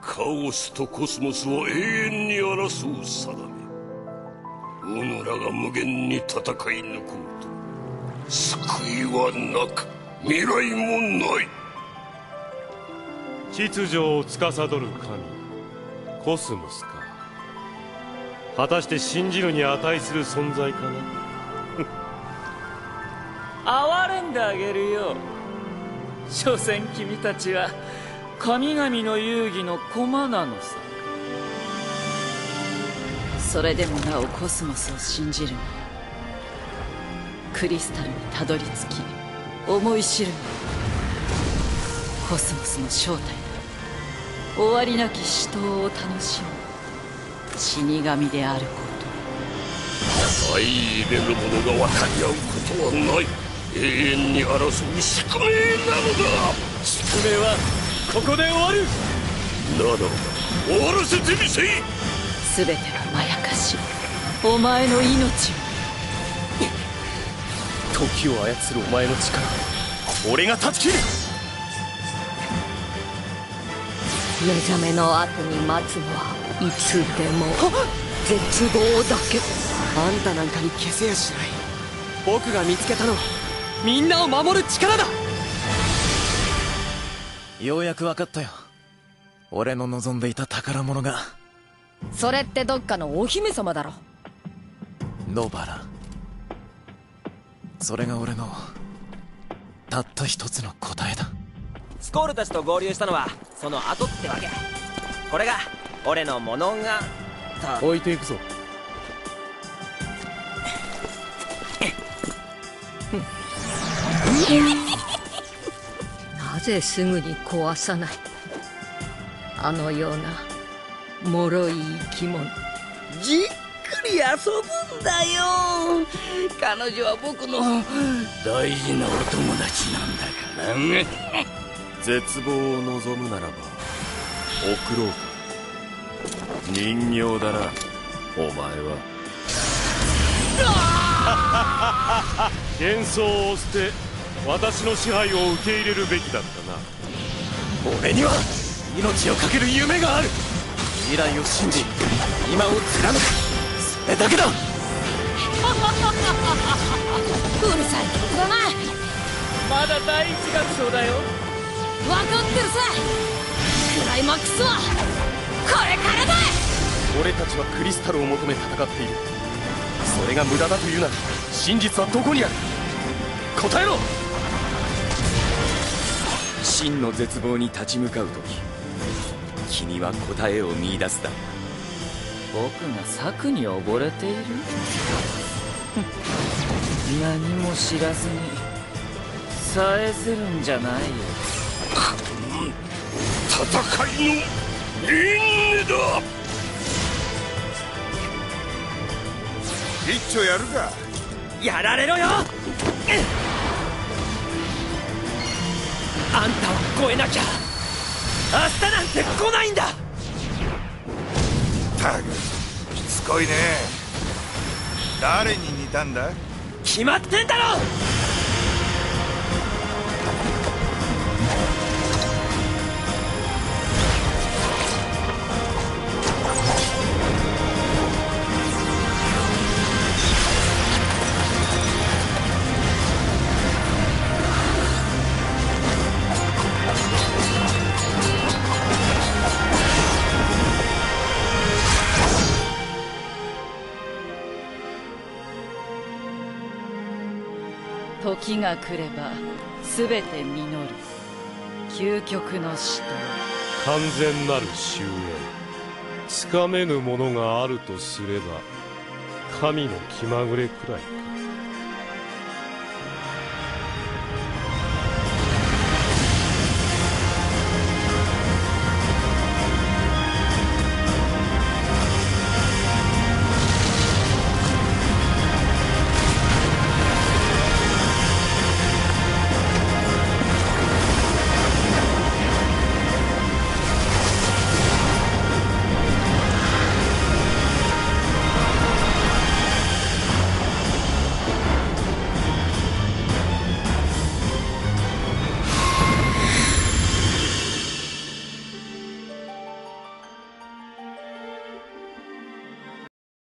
カオスとコスモスは永遠に争う定め。うぬらが無限に戦い抜こうと救いはなく未来もない。 秩序を司る神コスモスか。果たして信じるに値する存在かな。 哀れんであげるよ。所詮君たちは神々の遊戯の駒なのさ。 それでもなおコスモスを信じるなら、クリスタルにたどり着き思い知るのはコスモスの正体だ。終わりなき死闘を楽しむ死神であること。 相入れる者が渡り合うことはない。永遠に争う宿命なのだ。 宿命はここで終わる。 ならば終わらせてみせい。 全てはまやかし、お前の命を。 時を操るお前の力、俺が断ち切る。 目覚めの後に待つのはいつでも絶望だけ。 あんたなんかに消せやしない。僕が見つけたのはみんなを守る力だ。 ようやく分かったよ。俺の望んでいた宝物が。 それってどっかのお姫様だろ。 ノバラ。それが俺のたった一つの答えだ。 スコールたちと合流したのはその後ってわけ。これが俺の物語。 置いていくぞ。 なぜすぐに壊さない。あのような脆い生き物。 じっくり遊ぶんだよ。彼女は僕の大事なお友達なんだからね。 絶望を望むならば送ろうか。人形だなお前は。幻想を捨て私の支配を受け入れるべきだったな。 俺には命を懸ける夢がある。未来を信じ今を貫く、それだけだ。 うるさい曲だな。 まだ第一楽章だよ。 分かってるさ。クライマックスはこれからだ。 俺たちはクリスタルを求め戦っている。それが無駄だというなら真実はどこにある。答えろ。 真の絶望に立ち向かう時、君は答えを見出すだ。 僕が策に溺れている。何も知らずにさえずるんじゃないよ。 戦いの輪廻だ。 一丁やるか。 やられろよ。あんたを超えなきゃ明日なんて来ないんだ。 ったくしつこいね。誰に似たんだ。 決まってんだろ。 時が来れば全て実る究極の死と完全なる終焉。つかめぬものがあるとすれば神の気まぐれくらいか。